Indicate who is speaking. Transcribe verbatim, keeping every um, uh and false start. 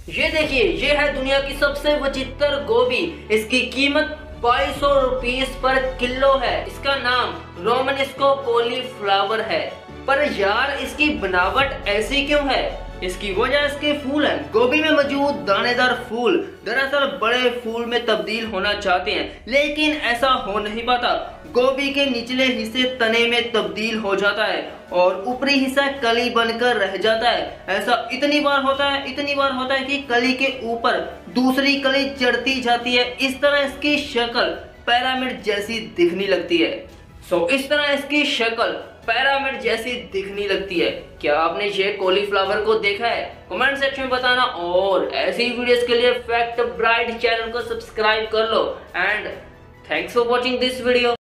Speaker 1: ये देखिए, ये है दुनिया की सबसे विचित्र गोभी। इसकी कीमत बाईस सौ रुपीस पर किलो है। इसका नाम रोमनेस्को कॉलीफ्लावर है। पर यार, इसकी बनावट ऐसी क्यों है? इसकी वजह इसके फूल हैं। गोभी में मौजूद दानेदार फूल दरअसल बड़े फूल में तब्दील होना चाहते हैं, लेकिन ऐसा हो नहीं पाता। गोभी के निचले हिस्से तने में तब्दील हो जाता है और ऊपरी हिस्सा कली बनकर रह जाता है। ऐसा इतनी बार होता है इतनी बार होता है कि कली के ऊपर दूसरी कली चढ़ती जाती है। इस तरह इसकी शक्ल पिरामिड जैसी दिखने लगती है। सो इस तरह इसकी शक्ल पिरामिड जैसी दिखने लगती है। क्या आपने ये कॉलीफ्लावर को देखा है? कमेंट सेक्शन में बताना। और ऐसी वीडियोस के लिए फैक्ट ब्राइट चैनल को सब्सक्राइब कर लो। And thanks for watching this video.